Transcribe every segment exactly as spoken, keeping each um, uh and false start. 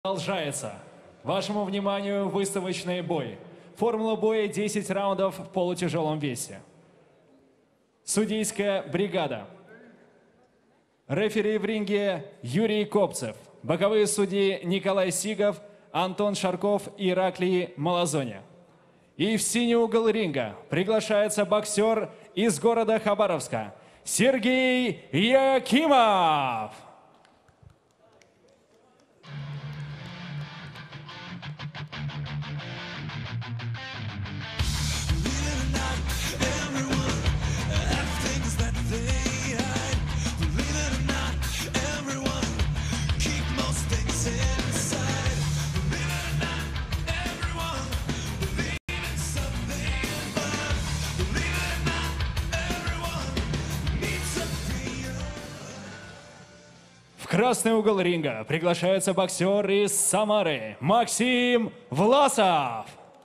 Продолжается. Вашему вниманию выставочный бой. Формула боя десять раундов в полутяжелом весе. Судейская бригада. Рефери в ринге Юрий Копцев. Боковые судьи Николай Сигов, Антон Шарков и Ираклий Малазоня. И в синий угол ринга приглашается боксер из города Хабаровска Сергей Якимов. В красный угол ринга приглашается боксер из Самары Максим Власов.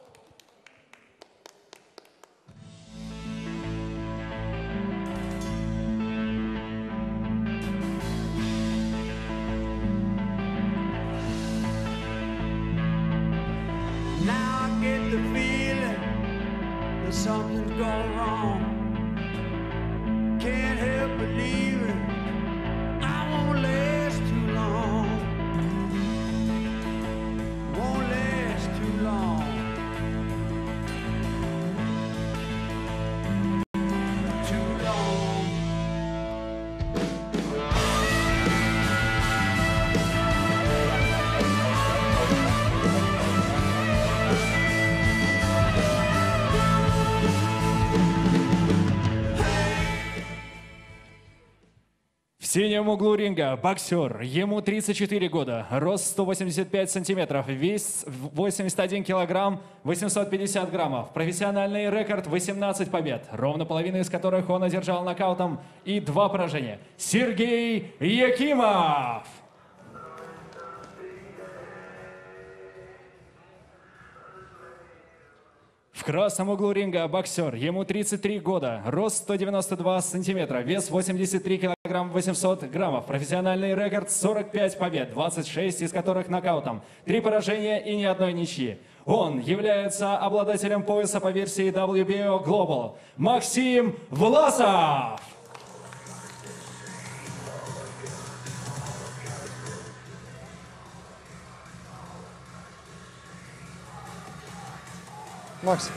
В синем углу ринга боксер, ему тридцать четыре года, рост сто восемьдесят пять сантиметров, вес восемьдесят один килограмм восемьсот пятьдесят граммов, профессиональный рекорд восемнадцать побед, ровно половина из которых он одержал нокаутом и два поражения. Сергей Якимов! В красном углу ринга боксер, ему тридцать три года, рост сто девяносто два сантиметра, вес восемьдесят три килограмма восемьсот граммов, профессиональный рекорд сорок пять побед, двадцать шесть из которых нокаутом, три поражения и ни одной ничьи. Он является обладателем пояса по версии дабл ю би о Global. Максим Власов! Макс.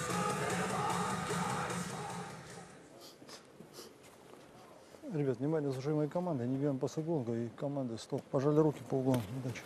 Ребят, внимание, слушай моей команды. Не бьем по сугонгу и команды стоп. Пожали руки по углам. Удачи.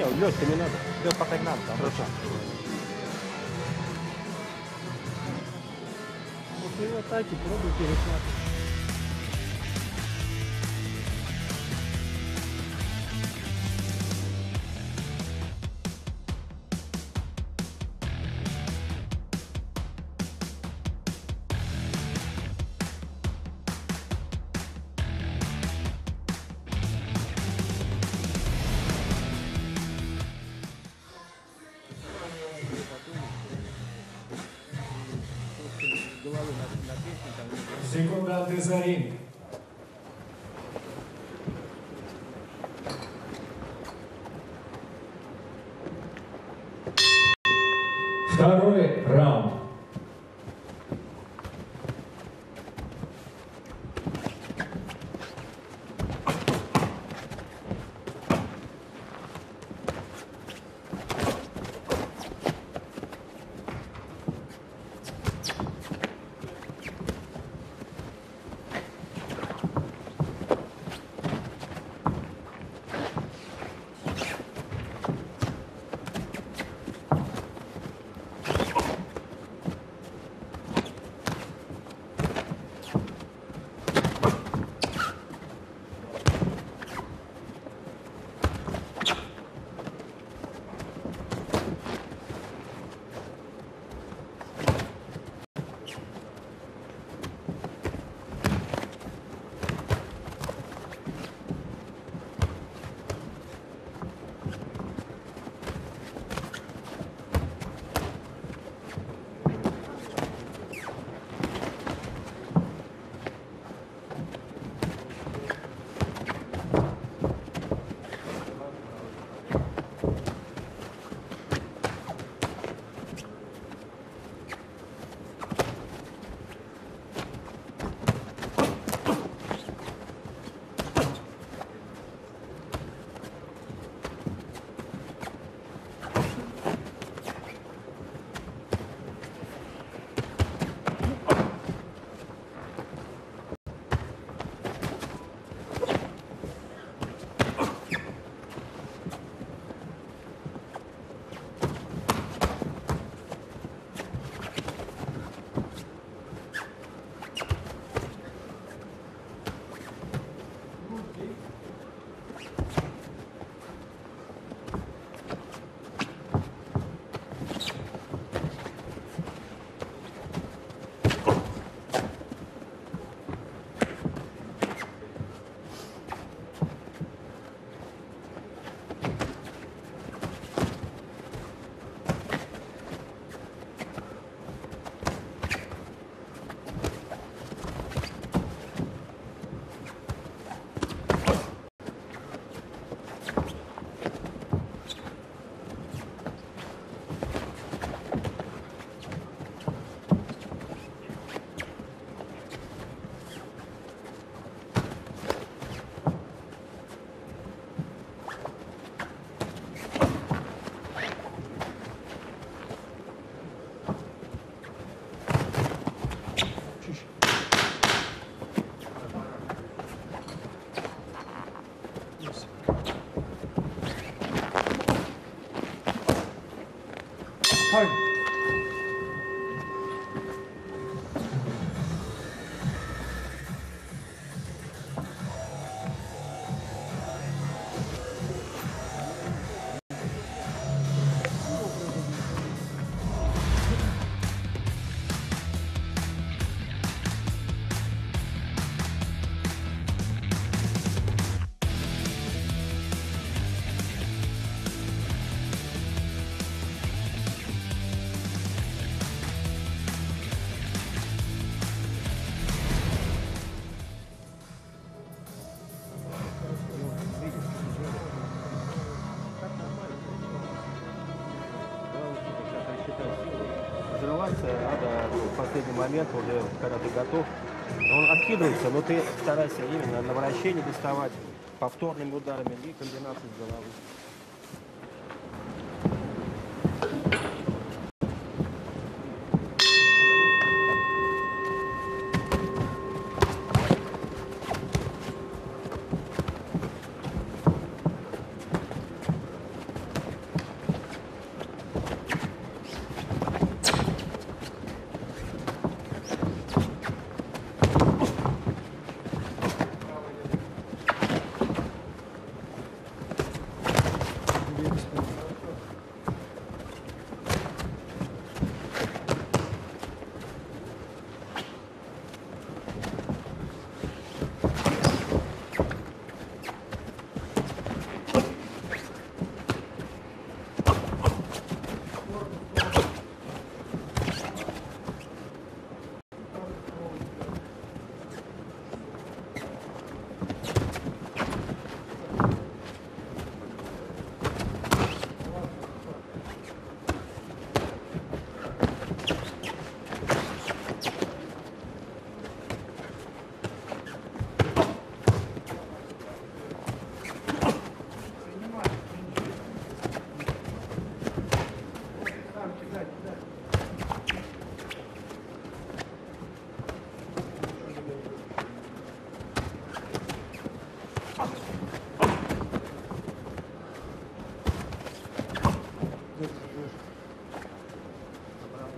Лёшка, не надо. Лёш, пока не надо. Хорошо. После атаки пробуй перехватывать. Секунданты за ринг. Второй раунд. Ай. Взрываться надо ну, в последний момент, уже когда ты готов. Он откидывается, но ты старайся именно на вращение доставать повторными ударами и комбинацией с головы.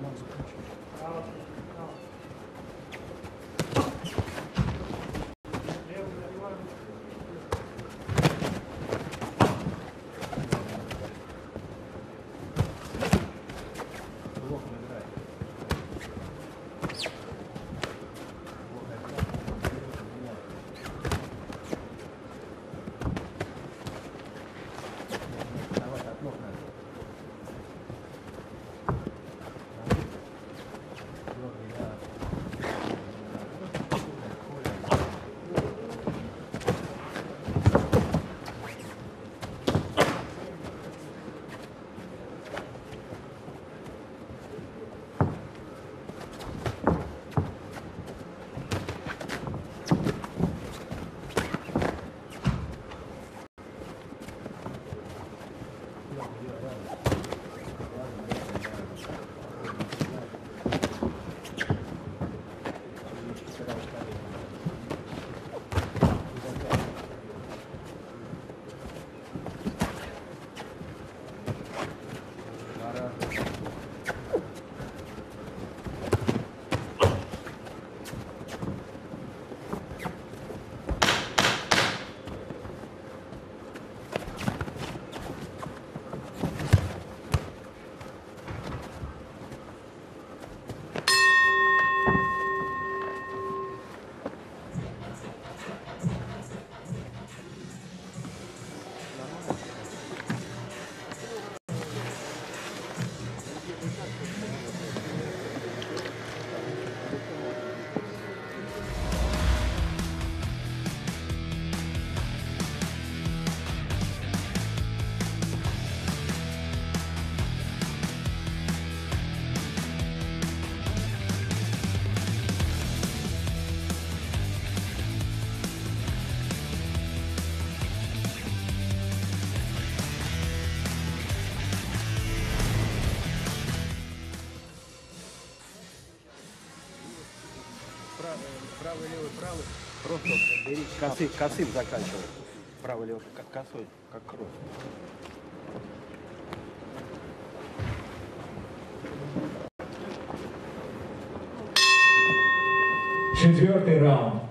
Правый, левый, правый. Просто бери косы, косым заканчивай. Правый, левый, как косой, как кровь. Четвертый раунд.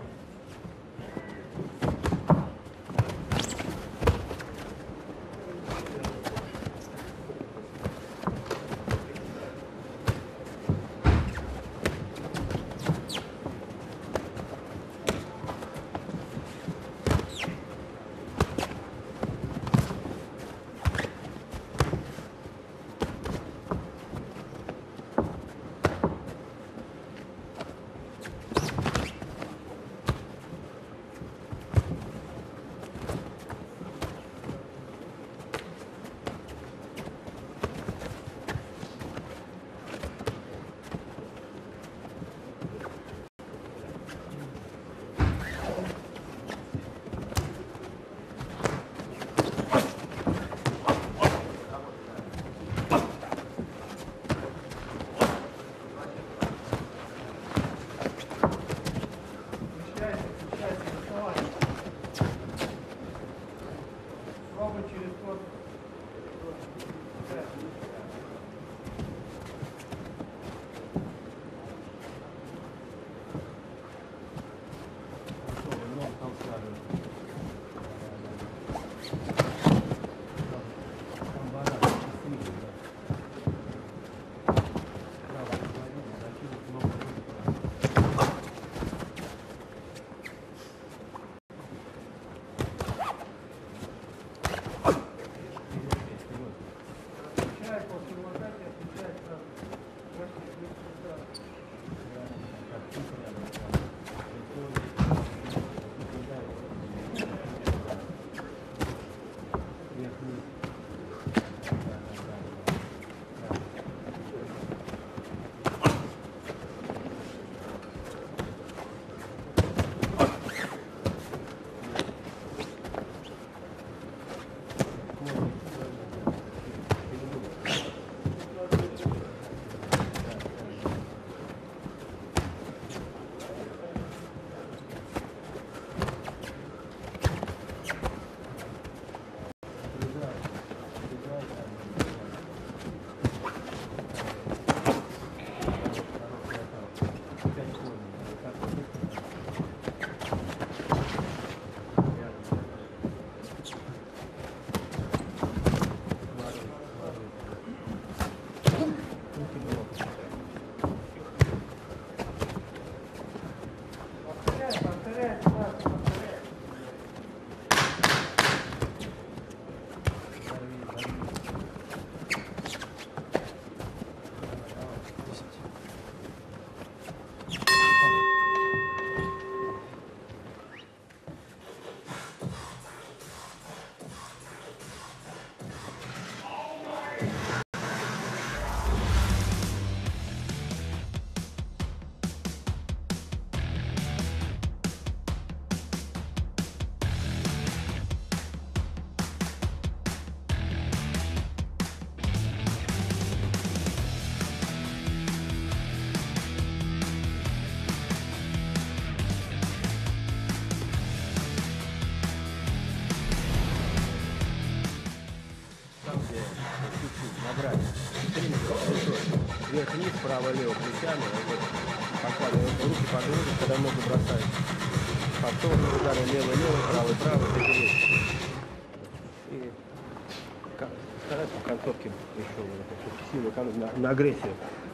право-лево плечами, вот, покладывают руки под грудь, когда ногу бросают. Повторные удары лево-лево, правый-правый, тяжелее. И стараться в концовке еще вот, силу на, на агрессию.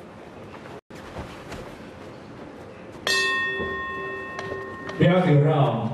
Пятый раунд.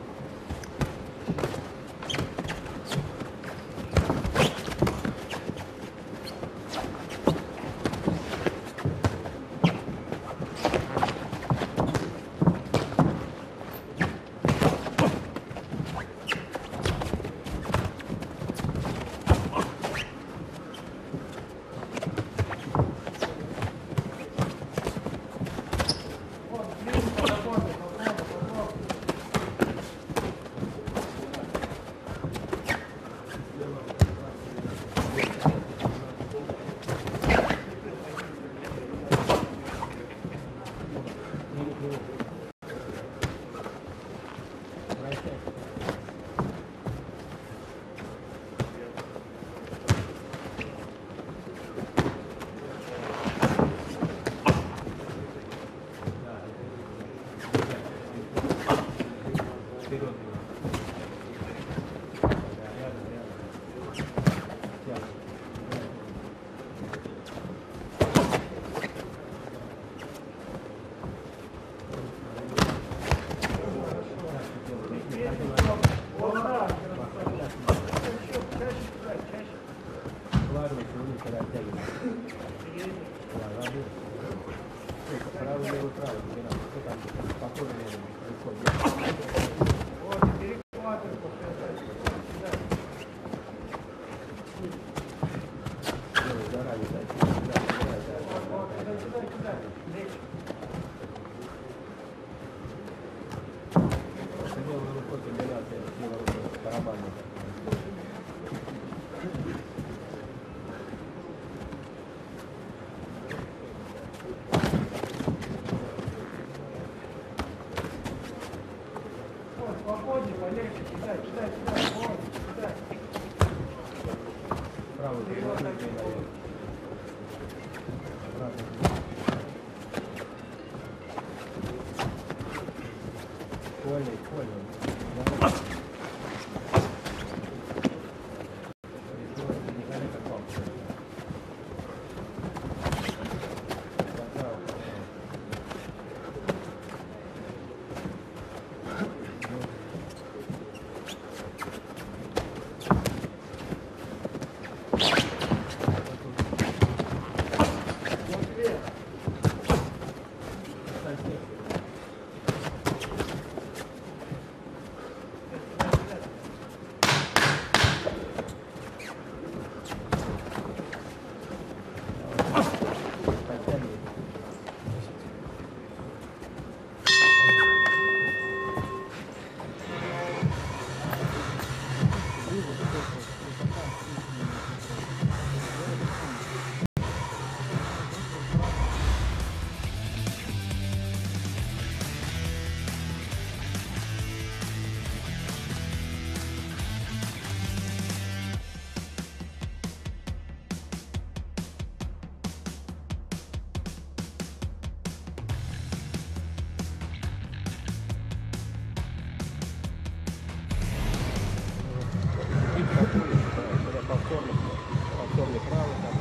Повторный правый, там,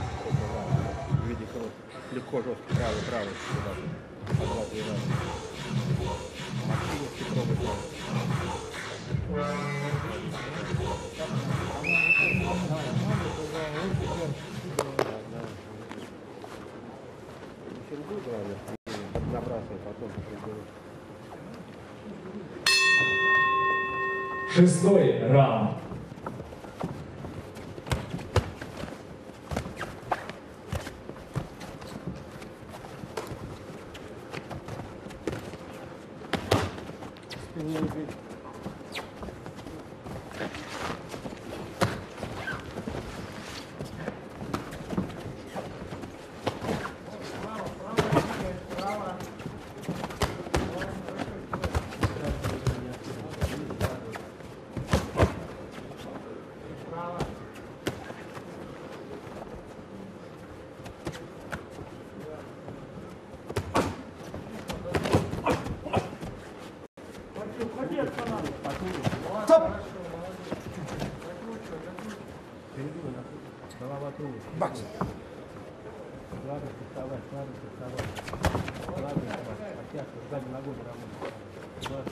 в виде легко, жестко, правый, правый, два-три раза. Морщиночки пробуй правый. Фингу играли, набрасывай, потом приберешь. Шестой раунд. Бакс. Ладно, вставай, ладно, вставай. Ладно, вставай. Оттягивай, сзади ногой работай. Ладно.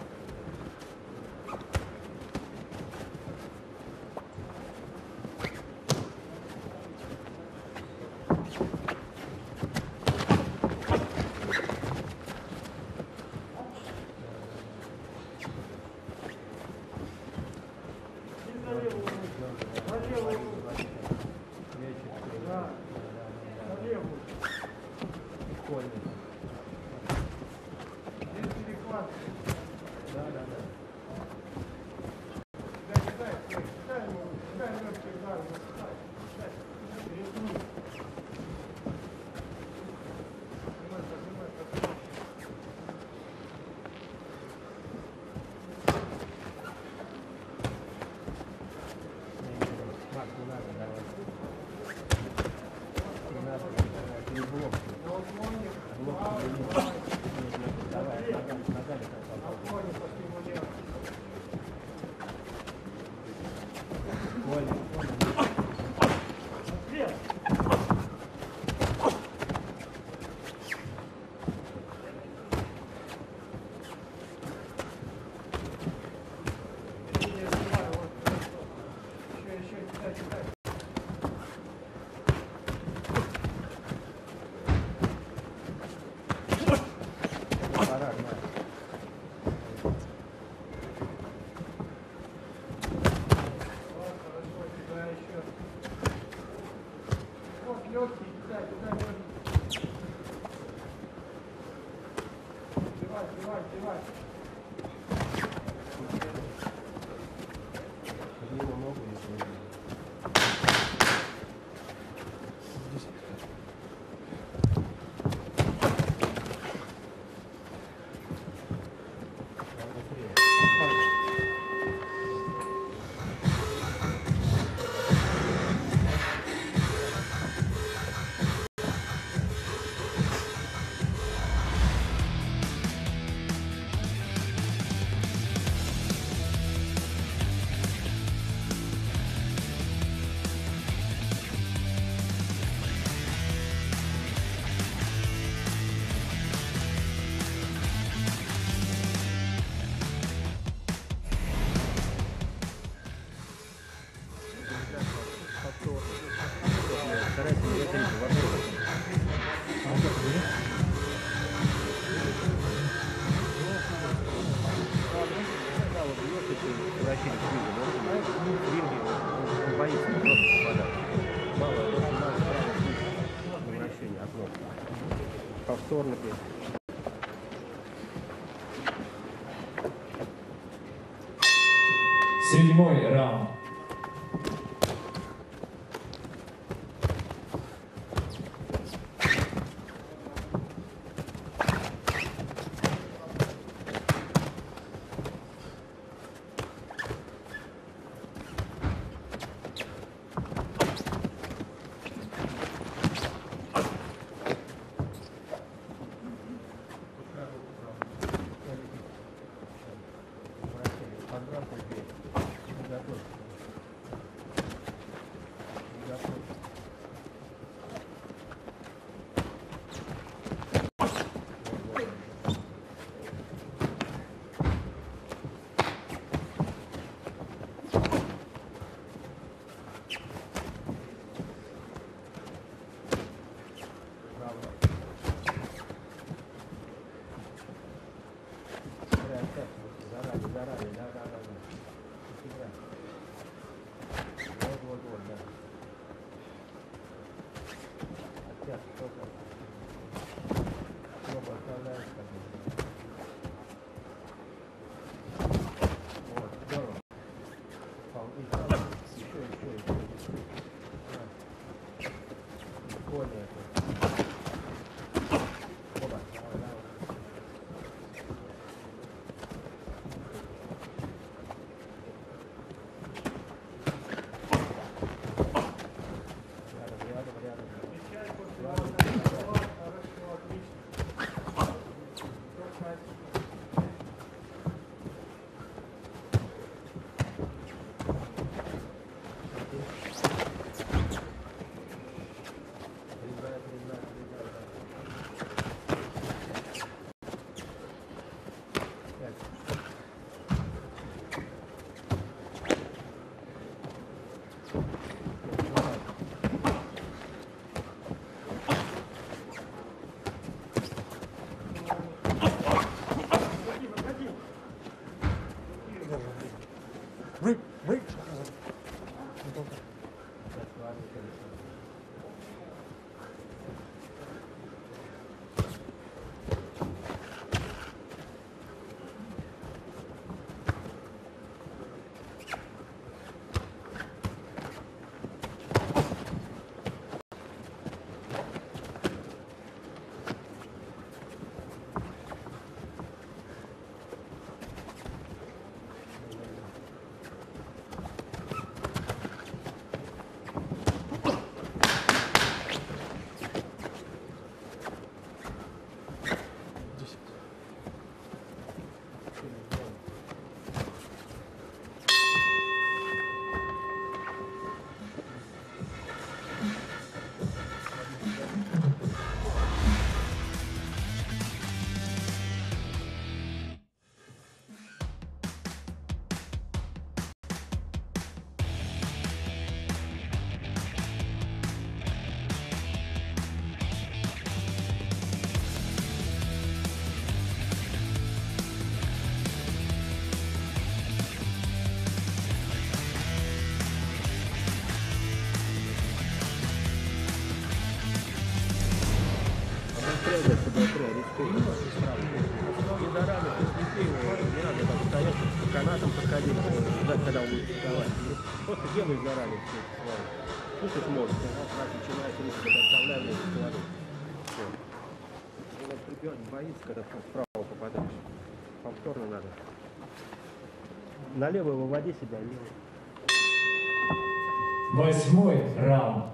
Повторно. Седьмой раунд. Подбрасывай. Готов. за СБ-три, арестуют. И заранее, то есть детей не надо так стоять, по канатам подходить, ждать, когда он будет вставать. Просто делай заранее все это свои. Слушать может, раз раз начинает риск, это оставляем его складывать. Все. Когда прибегать боится, когда вправо попадаешь. Повторно надо. Налево выводи себя, лево. Восьмой раунд.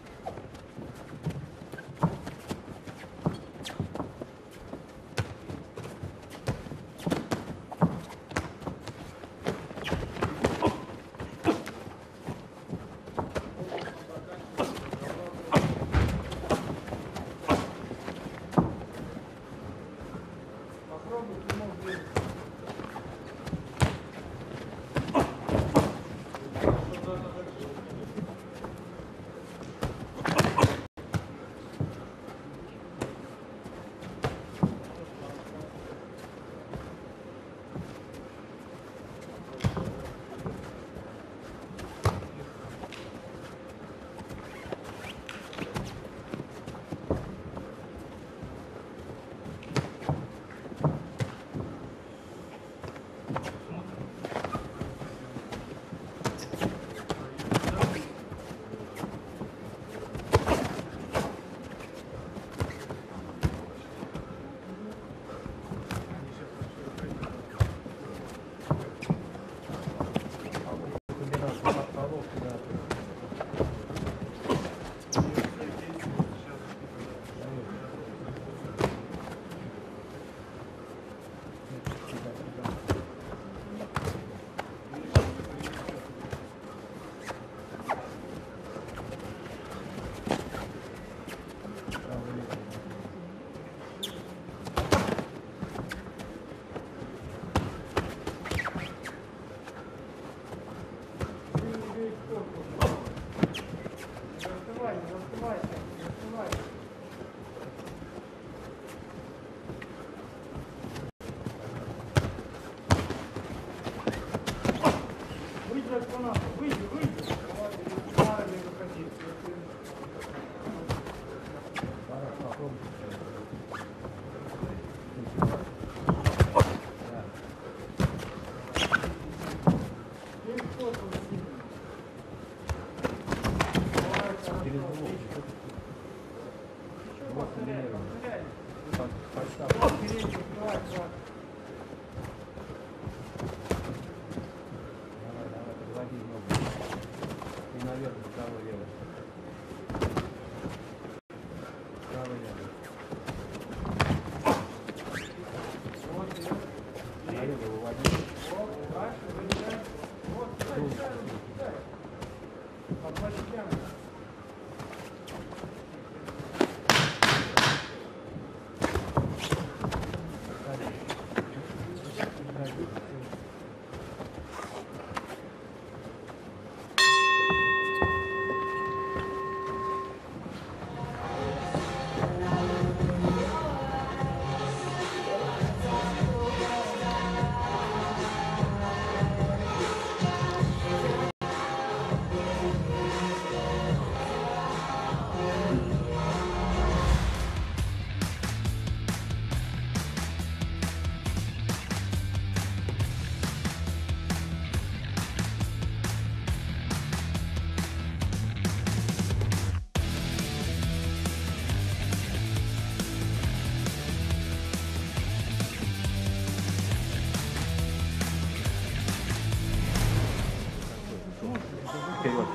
Вперед.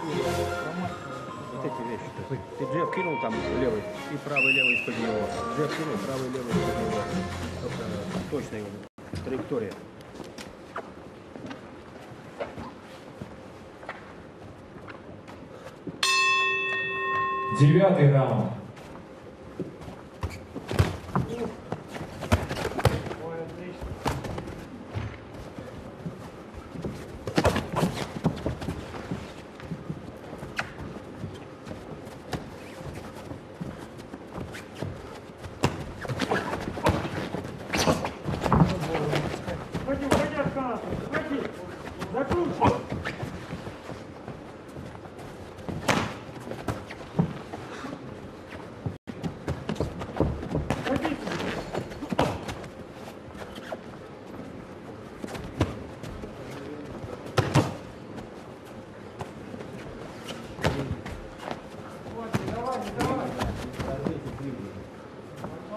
Вот эти вещи. Ты джеб кинул там левый, и правый, левый из-под него. Джеб кинул, правый, левый из-под него. Только точная траектория. Девятый раунд. Закручивай!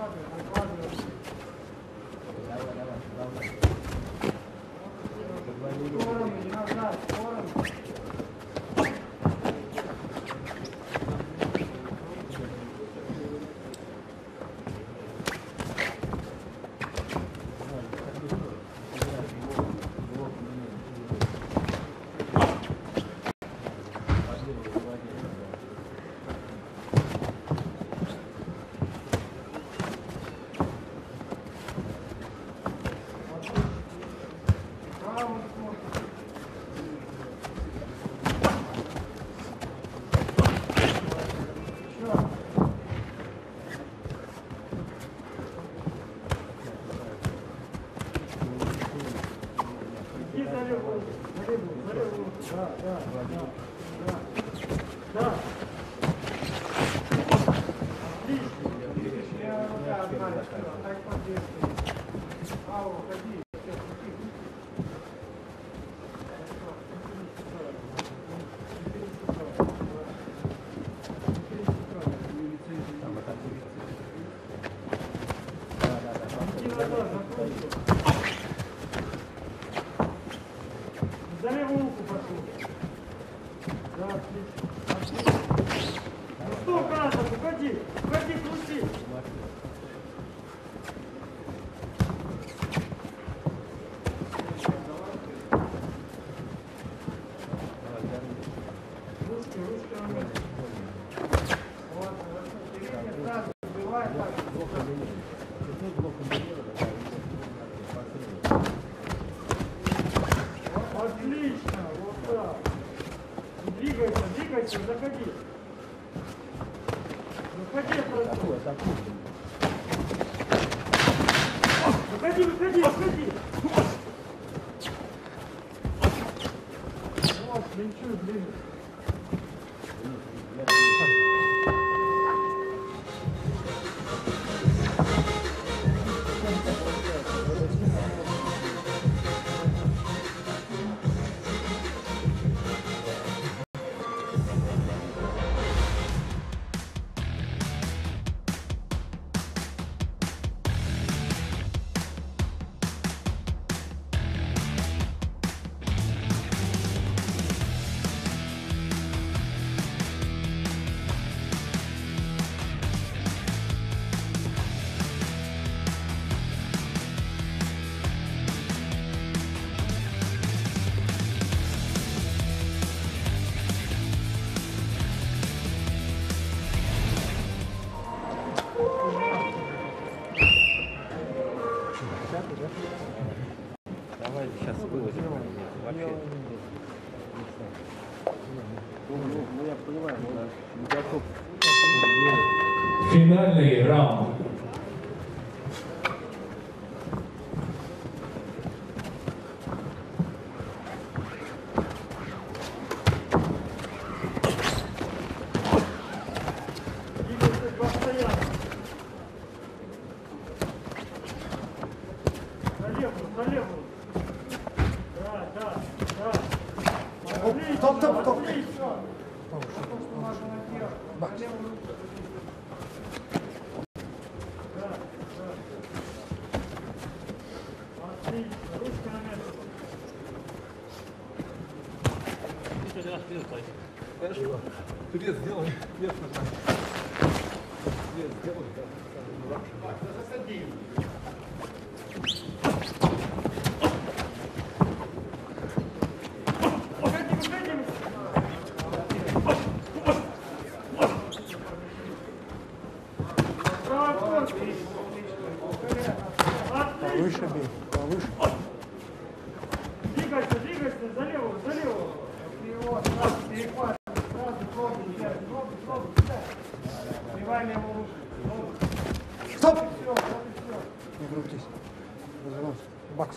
За левую руку пошел. Да, отлично. Отлично. Ну что, Катя, уходи, уходи, крути. Ручки, ручки на месте. Вот, передний сразу сбивай так. Отлично, вот так. Двигайся, двигайся, заходи. Заходи, просто. Выходи, выходи, выходи. Вот, лечу, блин. Давайте сейчас выложим. Вообще. Ну, я понимаю, но не готов. Финальный раунд. Двигайся постоянно. На левую, на левую. Да, да, да. Отлично, Стоп, стоп, стоп. отлично. Потом, что надо наверх. На левую руку. Да, да. Отлично, ручка на место. Привет, сделай. Привет, сделай. Выходи, выходи. Правый корпус. Отлично. Повыше бей, повыше. Двигайся, двигайся, за левую, за левую. И вот, сразу перехват, сразу пробуй, взять, пробуй, пробуй, взять. Сбивай левую руку. Пробуй. Стоп! Вот и все, вот и все. Не крутись. Развернусь. Бакс.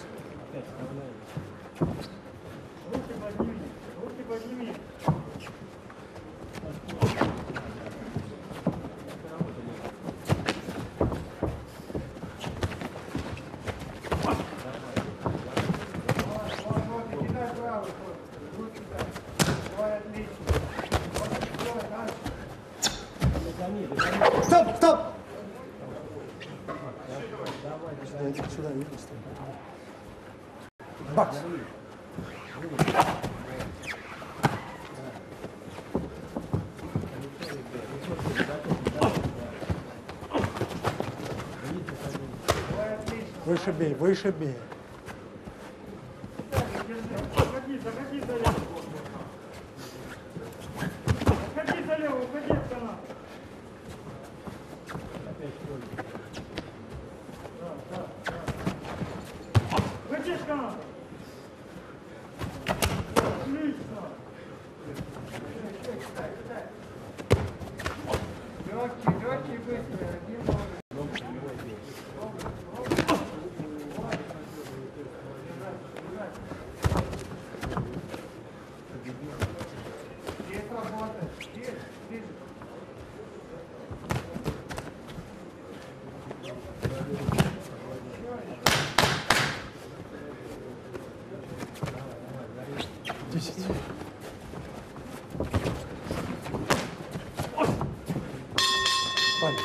Руки подними, руки подними. Вот, вот, и кидай правый ход. Руки дай. Давай, отлично. Вот, все, дальше. Стоп, стоп! Сюда, иди сюда, иди сюда. Бакс! Выше бей, выше бей. Заходи, заходи за левую. Заходи за левую, уходи в канат. Выходи в канат. Отлично. Легкий, легкий, быстрый. Один ноль. Десять. Палец.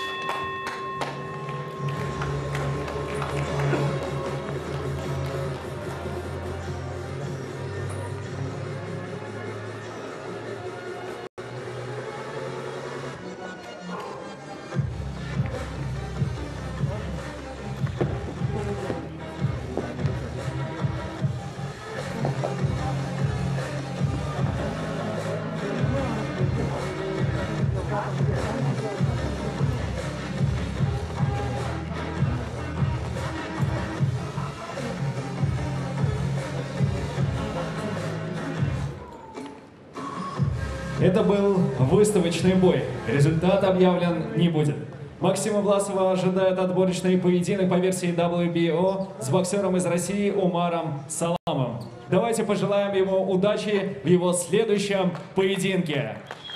Это был выставочный бой. Результат объявлен не будет. Максима Власова ожидает отборочный поединок по версии дабл ю би о с боксером из России Умаром Саламовым. Давайте пожелаем ему удачи в его следующем поединке.